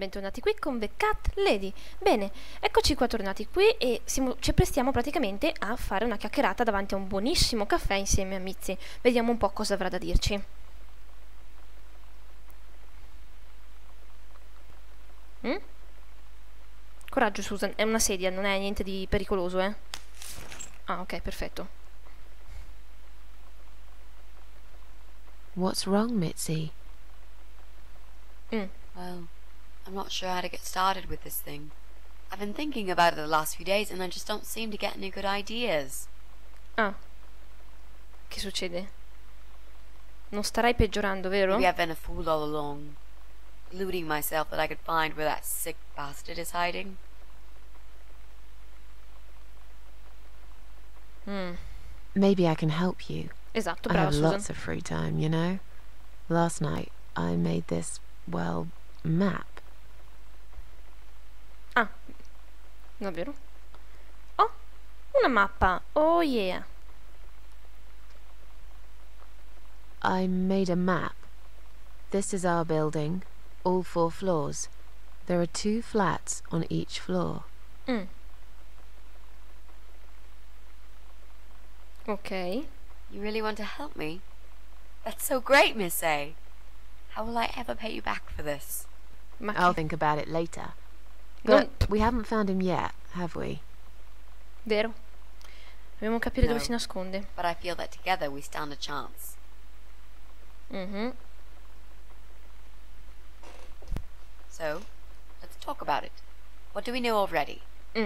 bentornati qui con The Cat Lady. Bene, eccoci qua tornati qui e ci prestiamo praticamente a fare una chiacchierata davanti a un buonissimo caffè insieme a Mitzi. Vediamo un po' cosa avrà da dirci. Coraggio Susan, è una sedia, non è niente di pericoloso, eh? Ah, ok, perfetto. What's wrong, Mitzi? Well, I'm not sure how to get started with this thing. I've been thinking about it the last few days and I just don't seem to get any good ideas. Ah, che succede? Non starai peggiorando, vero? Maybe I've been a fool all along, deluding myself that I could find where that sick bastard is hiding. Maybe I can help you. Esatto, I brava have Susan. lots of free time, you know? Last night, I made this, well, map. Ah, davvero? Oh, una mappa. Oh yeah. I made a map. This is our building, all 4 floors. There are 2 flats on each floor. Ok. You really want to help me? That's so great, Miss A. How will I ever pay you back for this? Ma I'll che... think about it later. Non... But we haven't found him yet, have we? Vero? Dobbiamo capire dove No. si nasconde. But I feel that together we stand a chance. So, let's talk about it. What do we know already?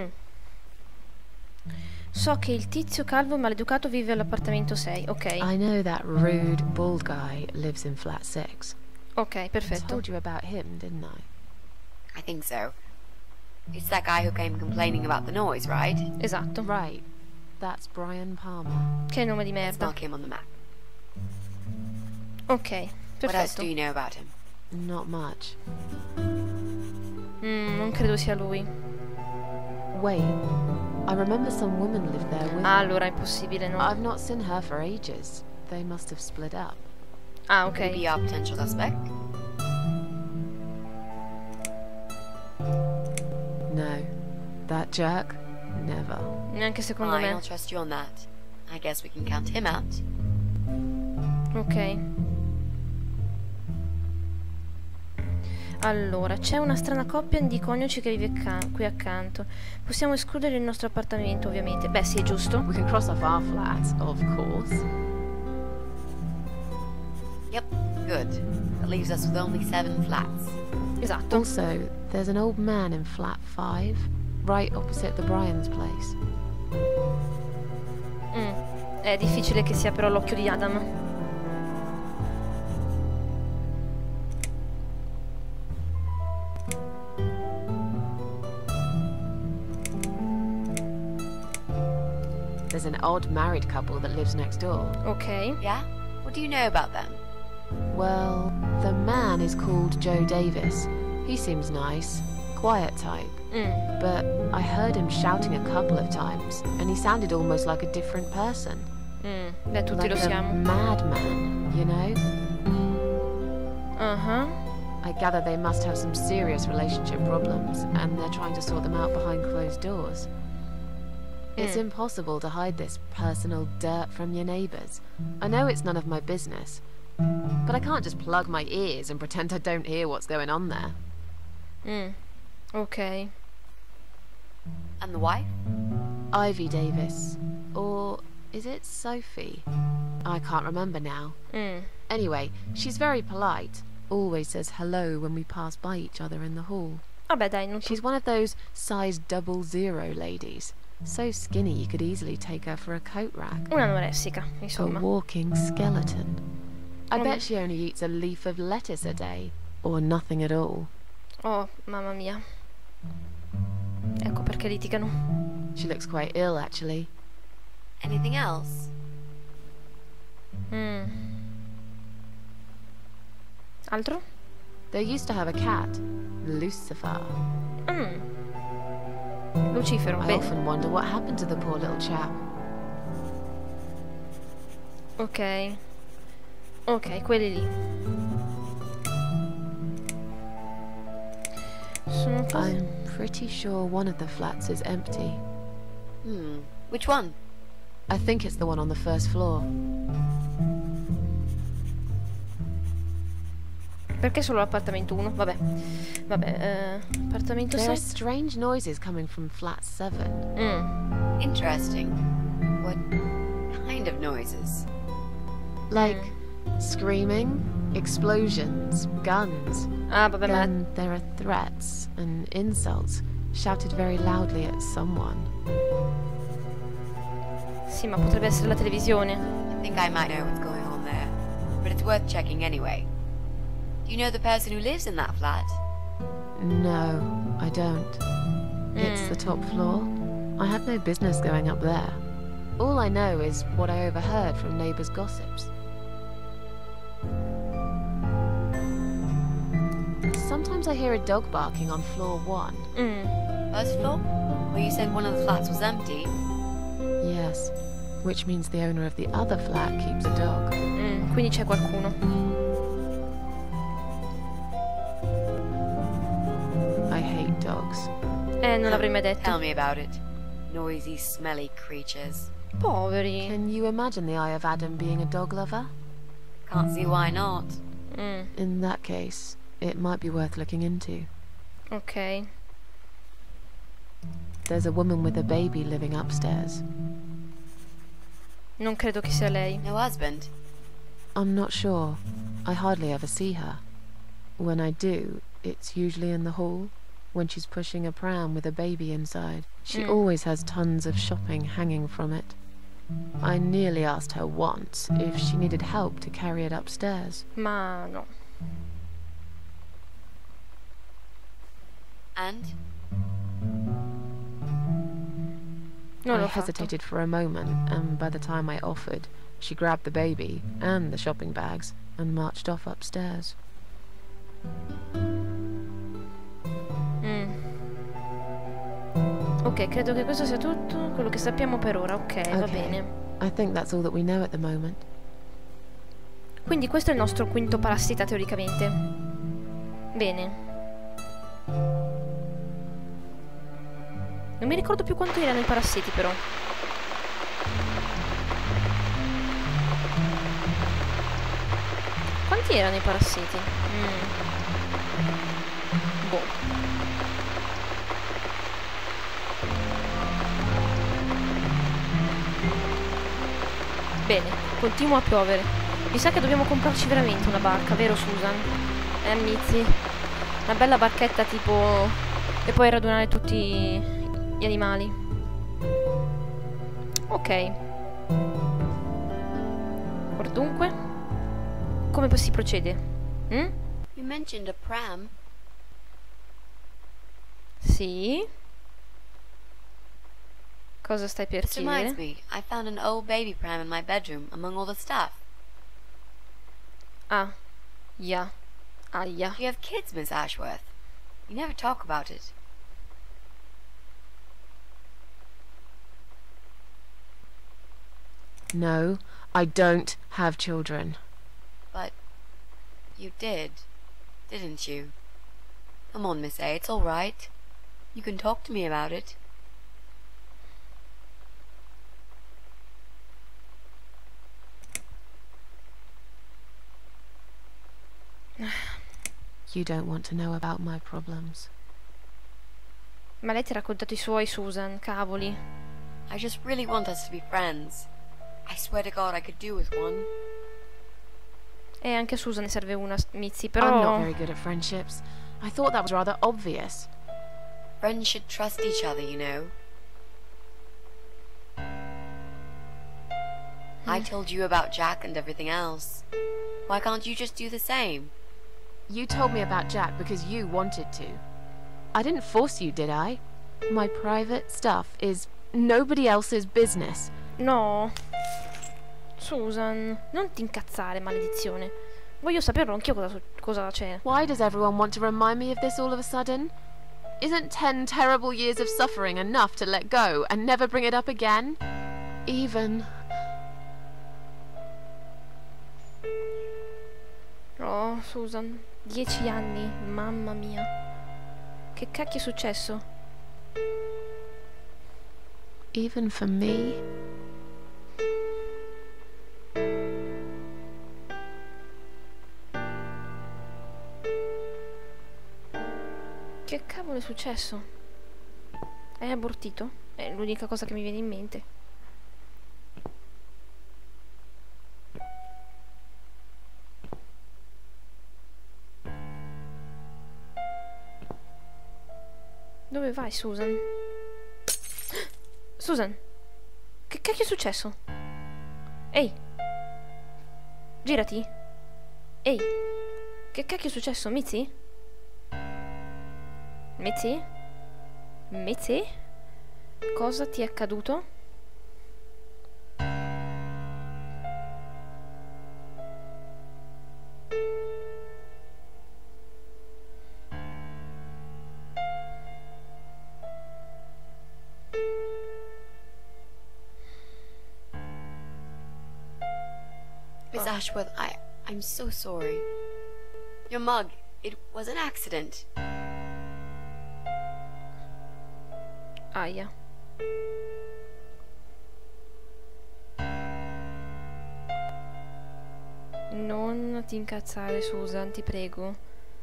So che il tizio calvo maleducato vive all'appartamento 6, ok. I know that rude, bald guy lives in flat 6. Ok, I perfetto. told you about him, didn't I? I think so. It's that guy who came complaining about the noise, right? Esatto. Right. That's Brian Palmer. Che nome di Let's merda. mark him on the map. Ok, What else perfetto. do you know about him? Not much. Non credo sia lui. Wait. I remember some woman lived there with Ah, allora è impossibile, no? I've not seen her for ages. They must have split up. Ah, Could he ok. be our potential suspect? No. That jerk? Never. Neanche secondo Fine, me. I'll trust you on that. I guess we can count him out. Ok. Allora, c'è una strana coppia di coniugi che vive qui accanto. Possiamo escludere il nostro appartamento, ovviamente. Beh, sì, è giusto. We can cross off our flat, of course. Yep, good. That leaves us with only 7 flats. Esatto. Also, there's an old man in flat 5, right opposite the Brian's place. È difficile che sia però l'occhio di Adam. There's an odd married couple that lives next door. Ok. Yeah? What do you know about them? Well, the man is called Joe Davis. He seems nice, quiet type. But I heard him shouting a couple of times, and he sounded almost like a different person. Beh, tutti lo Like a siamo. madman, you know? I gather they must have some serious relationship problems, and they're trying to sort them out behind closed doors. It's impossible to hide this personal dirt from your neighbours. I know it's none of my business, but I can't just plug my ears and pretend I don't hear what's going on there. Ok. And the wife? Ivy Davis. Or is it Sophie? I can't remember now. Anyway, she's very polite. Always says hello when we pass by each other in the hall. Vabbè, dai, non She's one of those size 00 ladies. So skinny you could easily take her for a coat rack. Una anoressica, A insomma. walking skeleton. I Oh, bet she only eats a leaf of lettuce a day. Or nothing at all. Oh, mamma mia. Ecco perché litigano. She looks quite ill, actually. Anything else? Altro? They used to have a cat, Lucifer. Lucifero, I bene. often wonder what happened to the poor little chap. Ok. Ok, quelli lì. così. I'm pretty sure one of the flats is empty. Which one? I think it's the one on the first floor. Perché solo l'appartamento 1? Vabbè. Appartamento There are 7. strange noises coming from flat 7. Interesting. What kind of noises? Like screaming, explosions, guns. Ah, vabbè, ma Then there are threats and insults shouted very loudly at someone. sì, ma potrebbe essere la televisione. I think I might know what's going on there, but it's worth checking anyway. Do you know the person who lives in that flat? No, I don't. It's the top floor. I have no business going up there. All I know is what I overheard from neighbors' gossips. Sometimes I hear a dog barking on floor 1. First floor? Well, you said one of the flats was empty. Yes, which means the owner of the other flat keeps a dog. Quindi c'è qualcuno. I hate dogs. Non l'avrei mai detto. Tell me about it. Noisy, smelly creatures. Poveri. Can you imagine the Eye of Adam being a dog lover? Can't see why not. In that case, it might be worth looking into. Ok. There's a woman with a baby living upstairs. Non credo che sia lei. No husband? I'm not sure. I hardly ever see her. When I do, it's usually in the hall, when she's pushing a pram with a baby inside. She always has tons of shopping hanging from it. I nearly asked her once if she needed help to carry it upstairs. Ma no. And? Non I l'ho fatto. hesitated for a moment, and by the time I offered, she grabbed the baby and the shopping bags and marched off upstairs. Ok, credo che questo sia tutto quello che sappiamo per ora. Ok, va Okay. bene. I think that's all that we know at the moment. Quindi questo è il nostro quinto parassita teoricamente. Bene. Non mi ricordo più quanto erano i parassiti però. Quanti erano i parassiti? Boh. Bene, continua a piovere. Mi sa che dobbiamo comprarci veramente una barca, vero Susan? Amici? Una bella barchetta tipo... E poi radunare tutti gli animali. Ok. Ora dunque, come si procede? You mentioned a pram. Sì. Cosa stai per This reminds chiedere? me, I found an old baby pram in my bedroom among all the stuff. Ah, yeah. Aia. Do you have kids, Miss Ashworth? You never talk about it. No, I don't have children. But you did, didn't you? Come on, Miss A, it's all right. You can talk to me about it. You don't want to know about my problems. Ma lei ti ha raccontato i suoi, Susan, cavoli. I just really want us to be friends. I swear to God I could do with one. E anche a Susan ne serve una, Mizzi, I'm not però... very good at friendships. I thought that was rather obvious. Friends should trust each other, you know. I told you about Jack and everything else. Why can't you just do the same? You told me about Jack because you wanted to. I didn't force you, did I? My private stuff is nobody else's business. No. Susan, non ti incazzare, maledizione. Voglio saperlo anch'io cosa c'è. Why does everyone want to remind me of this all of a sudden? Isn't 10 terrible years of suffering enough to let go and never bring it up again? Even... Oh, Susan, 10 anni, mamma mia. Che cacchio è successo? Even for me? Che cavolo è successo? È abortito? È l'unica cosa che mi viene in mente. Dove vai, Susan? Susan! Che cacchio è successo? Ehi! Girati! Ehi! Che cacchio è successo, Mitzi? Mitzi? Mitzi? Cosa ti è accaduto? Miss Ashworth, I'm so sorry. Your mug, it was an accident. Aia. Non ti incazzare, Susan, ti prego.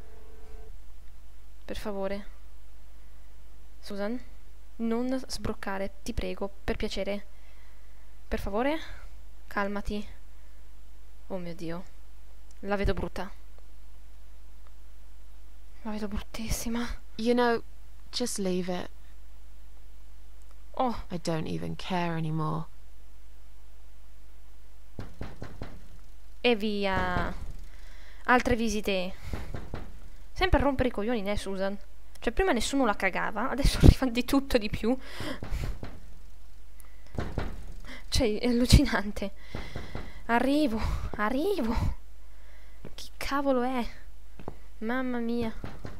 Per favore. Susan, non sbroccare, ti prego, per piacere. Per favore, calmati. Oh mio Dio. La vedo brutta. La vedo bruttissima. You know, just leave it. Oh, I don't even care anymore. e via. Altre visite. Sempre a rompere i coglioni, né, Susan? Cioè, prima nessuno la cagava, adesso arriva di tutto e di più. Cioè, è allucinante. Arrivo. Chi cavolo è? Mamma mia.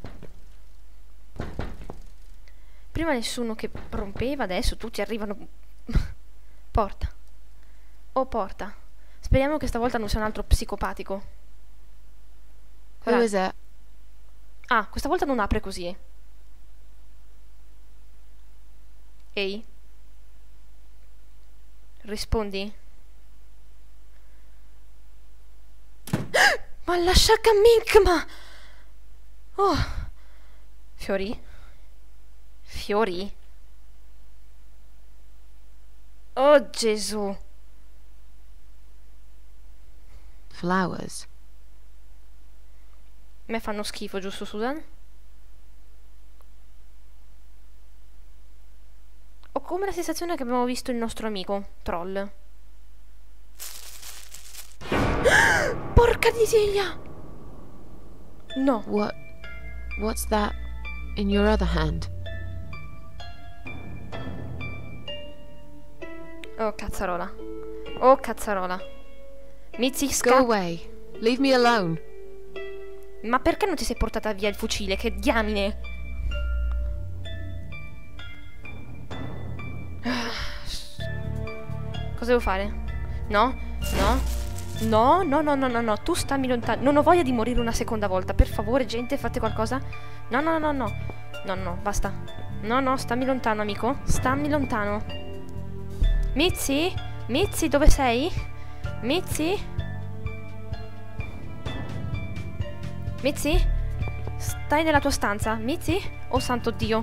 Prima nessuno che rompeva, adesso tutti arrivano. Porta. Oh, porta. Speriamo che stavolta non sia un altro psicopatico. Who is it? Ah, questa volta non apre così. Ehi? Rispondi? Ma la sciacca Minkma! Oh! Fiori? Fiori? Oh Gesù! Flowers. A me fanno schifo, giusto, Susan? Ho come la sensazione che abbiamo visto il nostro amico, Troll. Porca disegna! No. What's that in your other hand? Oh, cazzarola. Oh, cazzarola. Mitzi, Go scappa. away. Leave me alone. Ma perché non ti sei portata via il fucile? Che diamine! Cosa devo fare? No? No? No, no, no, no, no, no, tu stammi lontano. Non ho voglia di morire una seconda volta. Per favore, gente, fate qualcosa. No, no, no, no. No, no, basta. No, no, stammi lontano, amico. Stammi lontano. Mitzi? Mitzi, dove sei? Mitzi? Mitzi? Stai nella tua stanza? Mitzi? Oh santo Dio.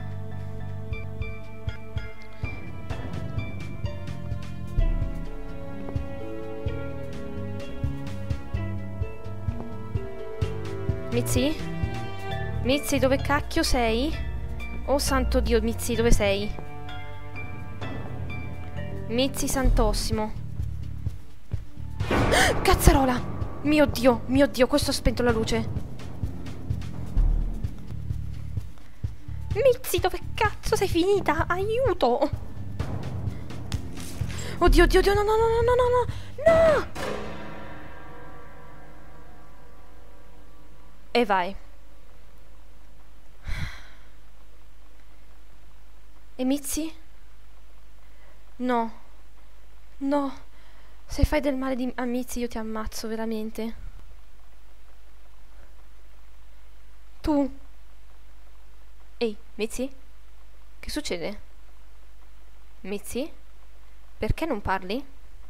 Mitzi? Mitzi, dove cacchio sei? Oh santo Dio, Mitzi, dove sei? Mitzi santissimo. Cazzarola! Mio Dio, questo ha spento la luce. Mitzi, dove cazzo sei finita? Aiuto! Oddio, oddio, oddio, no, no, no, no, no, no, no! E vai. E Mitzi? No. No. Se fai del male a Mitzi io ti ammazzo, veramente. Tu. Ehi, Mitzi? Che succede? Mitzi? Perché non parli?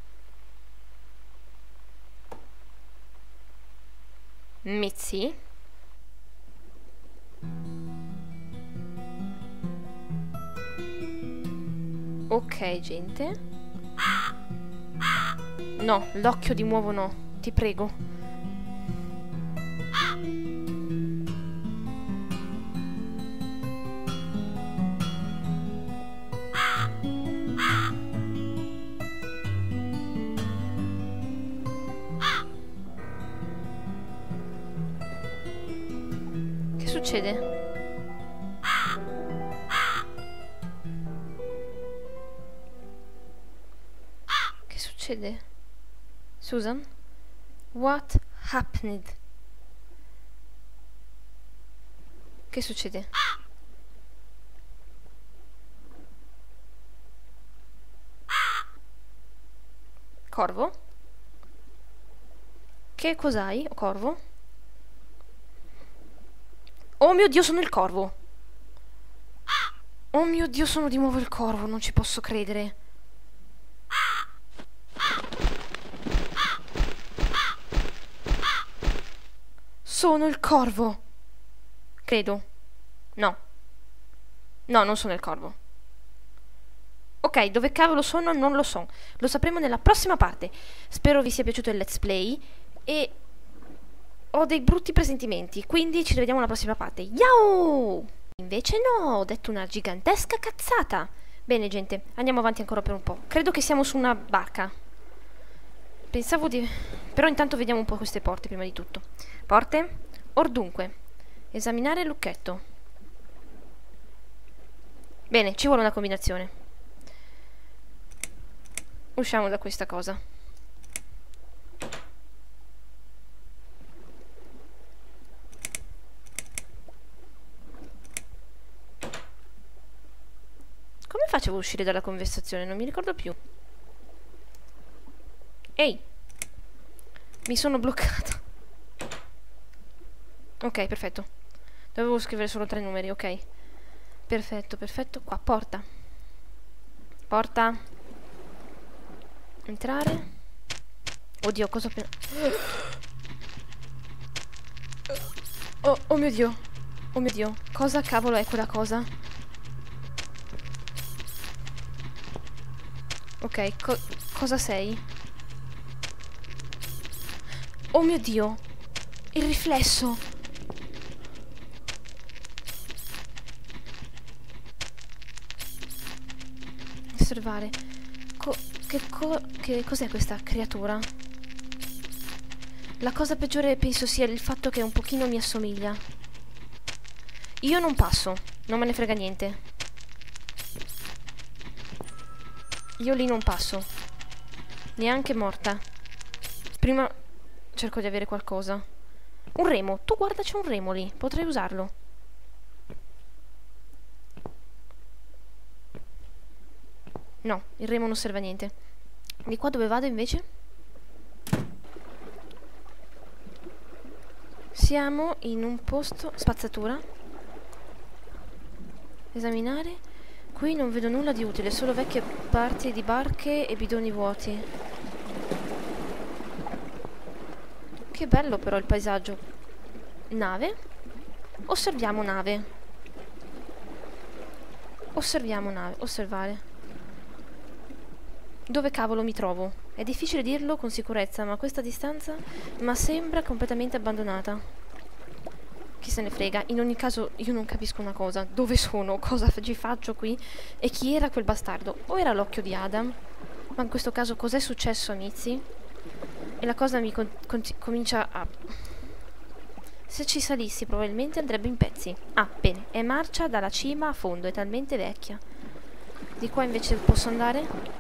Mitzi? Ok, gente. No, l'occhio di nuovo no. Ti prego. Che succede? Che succede? Susan? What happened? Che succede? Corvo? Che cos'hai, corvo? Oh mio Dio, sono il corvo! Oh mio Dio, sono di nuovo il corvo, non ci posso credere. Sono il corvo! Credo. No. No, non sono il corvo. Ok, dove cavolo sono non lo so. Lo sapremo nella prossima parte. Spero vi sia piaciuto il let's play e ho dei brutti presentimenti, quindi ci rivediamo alla prossima parte. Ciao! Invece no, ho detto una gigantesca cazzata. Bene, gente, andiamo avanti ancora per un po'. Credo che siamo su una barca. Pensavo di... Però intanto vediamo un po' queste porte prima di tutto. Porte? Or dunque. Esaminare il lucchetto. Bene, ci vuole una combinazione. Usciamo da questa cosa. Come facevo a uscire dalla conversazione? Non mi ricordo più. Ehi! Mi sono bloccata. Ok, perfetto. Dovevo scrivere solo 3 numeri, ok. Perfetto, perfetto. Qua, porta. Porta. Entrare. Oddio, cosa ho appena... Oh mio Dio. Oh mio Dio. Cosa cavolo è quella cosa? Ok, cosa sei? Oh mio Dio. Il riflesso. Osservare. Che cos'è questa creatura? La cosa peggiore penso sia il fatto che un pochino mi assomiglia. Io non passo, non me ne frega niente. Io lì non passo. Neanche morta. Prima cerco di avere qualcosa. Un remo, tu guarda, c'è un remo lì, potrei usarlo. No, il remo non serve a niente. Di qua dove vado invece? Siamo in un posto... Spazzatura. Esaminare. Qui non vedo nulla di utile, solo vecchie parti di barche e bidoni vuoti. Che bello però il paesaggio. Nave. Osserviamo nave. Osserviamo nave. Osservare. Dove cavolo mi trovo? È difficile dirlo con sicurezza, ma a questa distanza sembra completamente abbandonata. Chi se ne frega? In ogni caso io non capisco una cosa. Dove sono? Cosa ci faccio qui? E chi era quel bastardo? O era l'occhio di Adam? Ma in questo caso cos'è successo, amici? E la cosa mi comincia a... Se ci salissi probabilmente andrebbe in pezzi. Ah, bene. È marcia dalla cima a fondo, è talmente vecchia. Di qua invece posso andare?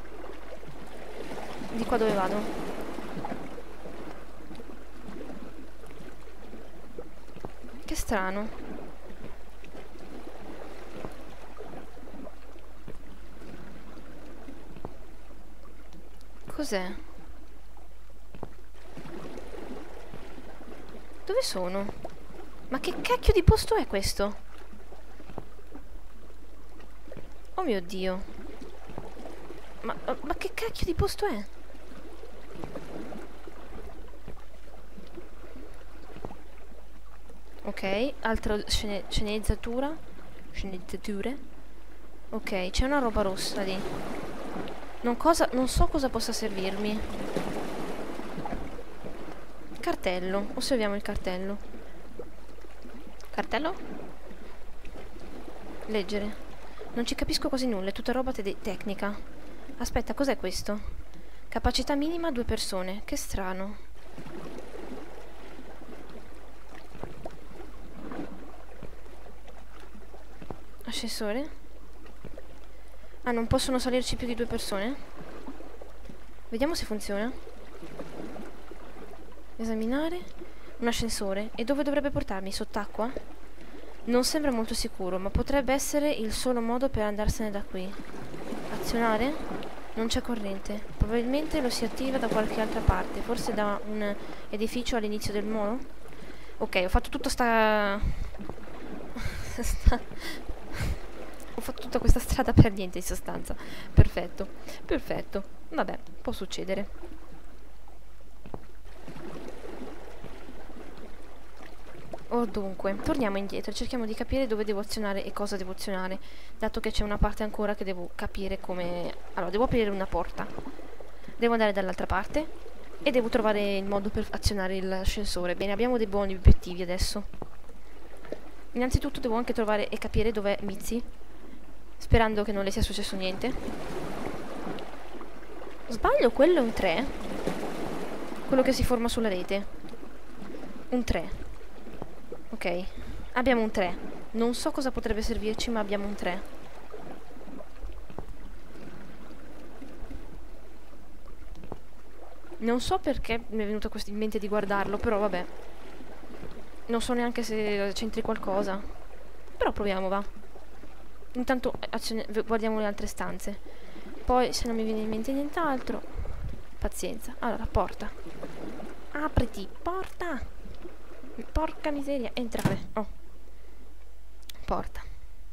Di qua dove vado? Che strano. Cos'è? Dove sono? Ma che cacchio di posto è questo? Oh mio Dio. Ma che cacchio di posto è? Ok, altra sceneggiatura. Sceneggiature. Ok, c'è una roba rossa lì. Non so cosa possa servirmi. Cartello. Osserviamo il cartello. Cartello? Leggere. Non ci capisco quasi nulla, è tutta roba tecnica. Aspetta, cos'è questo? Capacità minima 2 persone. Che strano. Ascensore? Ah, non possono salirci più di 2 persone? Vediamo se funziona. Esaminare. Un ascensore. E dove dovrebbe portarmi? Sott'acqua? Non sembra molto sicuro, ma potrebbe essere il solo modo per andarsene da qui. Azionare? Non c'è corrente. Probabilmente lo si attiva da qualche altra parte, forse da un edificio all'inizio del molo? Ok, ho fatto tutta ho fatto tutta questa strada per niente in sostanza. Perfetto, perfetto. Vabbè, può succedere. Oh, dunque, torniamo indietro e cerchiamo di capire dove devo azionare e cosa devo azionare, dato che c'è una parte ancora che devo capire come... Allora, devo aprire una porta, devo andare dall'altra parte e devo trovare il modo per azionare l'ascensore. Bene, abbiamo dei buoni obiettivi adesso. Innanzitutto devo anche trovare e capire dov'è Mitzi, sperando che non le sia successo niente. Sbaglio, quello è un 3? Quello che si forma sulla rete. Un 3. Ok, abbiamo un 3. Non so cosa potrebbe servirci, ma abbiamo un 3. Non so perché mi è venuto in mente di guardarlo, però vabbè. Non so neanche se c'entri qualcosa. Però proviamo, va. Intanto guardiamo le altre stanze. Poi, se non mi viene in mente nient'altro, pazienza. Allora, porta. Apriti, porta! Porca miseria, entrare. Oh. Porta.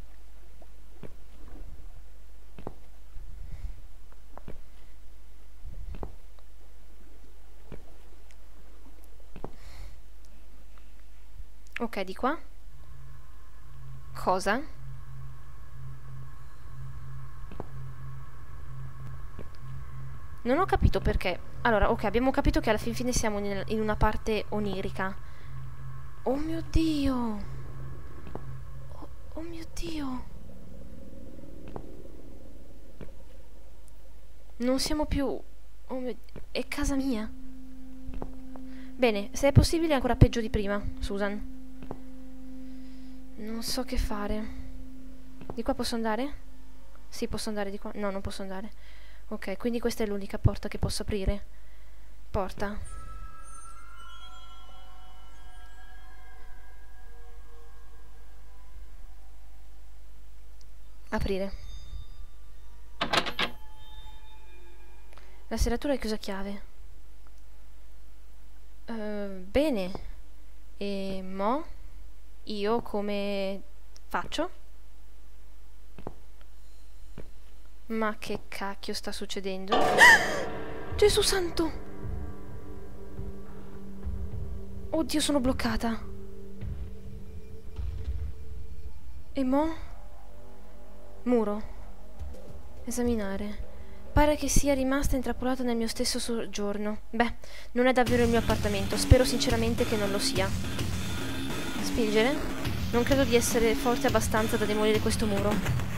Ok, di qua. Cosa? Non ho capito perché. Allora, ok, abbiamo capito che alla fine siamo in una parte onirica. Oh mio Dio! Oh mio Dio! Non siamo più... Oh mio... È casa mia! Bene, se è possibile è ancora peggio di prima, Susan. Non so che fare. Di qua posso andare? Sì, posso andare di qua. No, non posso andare. Ok, quindi questa è l'unica porta che posso aprire. Porta. Aprire. La serratura è chiusa a chiave. Bene. E mo? Io come faccio? Ma che cacchio sta succedendo? Gesù santo! Oddio, sono bloccata. E mo? Muro. Esaminare. Pare che sia rimasta intrappolata nel mio stesso soggiorno. Beh, non è davvero il mio appartamento. Spero sinceramente che non lo sia. Spingere? Non credo di essere forte abbastanza da demolire questo muro.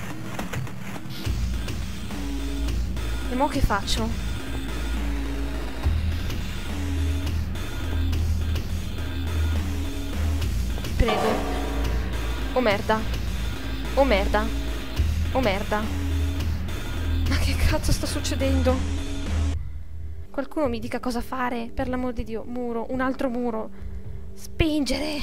E mo' che faccio? Prego. Oh merda. Oh merda. Oh merda. Ma che cazzo sta succedendo? Qualcuno mi dica cosa fare, per l'amor di Dio. Muro, un altro muro. Spingere.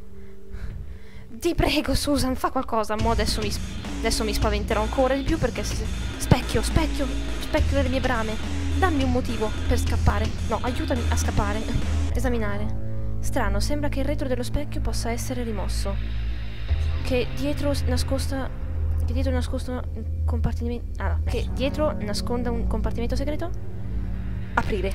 Ti prego, Susan, fa qualcosa. Mo' adesso mi spaventerò ancora di più perché... Specchio delle mie brame. Dammi un motivo per scappare. No, aiutami a scappare. Esaminare. Strano, sembra che il retro dello specchio possa essere rimosso. Che dietro nascosta... Che dietro nascosto un compartimento... Ah, che dietro nasconda un compartimento segreto? Aprire.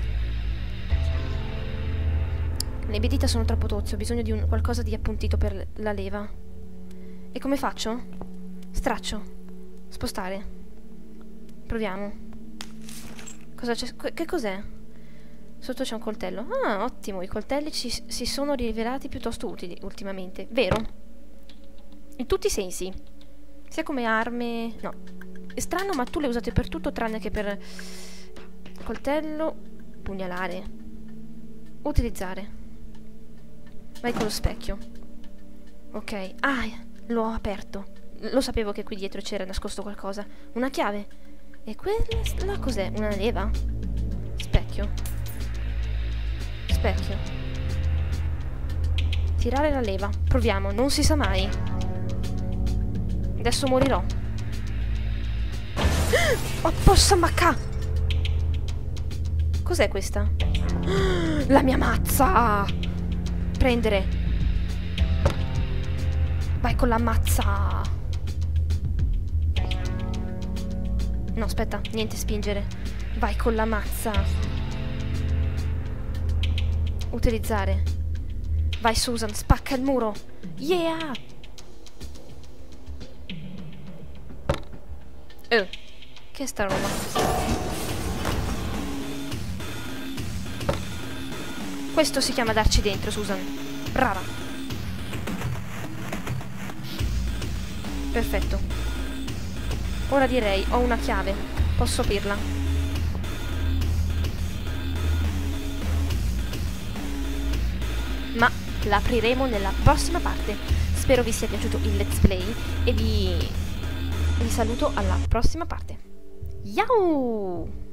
Le mie dita sono troppo tozze, ho bisogno di qualcosa di appuntito per la leva. E come faccio? Straccio. Spostare. Proviamo. Cosa c'è? Che cos'è? Sotto c'è un coltello. Ah, ottimo, i coltelli si sono rivelati piuttosto utili ultimamente. Vero? In tutti i sensi. Sia come armi... No. È strano, ma tu le usate per tutto tranne che per... Coltello... Pugnalare. Utilizzare. Vai con lo specchio. Ok. Ah, l'ho aperto. Lo sapevo che qui dietro c'era nascosto qualcosa. Una chiave. E quella cos'è? Una leva? Specchio. Specchio. Tirare la leva. Proviamo, non si sa mai. Adesso morirò. Oh, possa macca! Cos'è questa? La mia mazza! Prendere. Vai con la mazza. No, aspetta, niente spingere. Vai con la mazza. Utilizzare. Vai Susan, spacca il muro. Yeah! Che è sta roba? Questo si chiama darci dentro, Susan. Brava. Perfetto. Ora direi, ho una chiave. Posso aprirla. Ma la apriremo nella prossima parte. Spero vi sia piaciuto il let's play e vi saluto alla prossima parte. Ciao!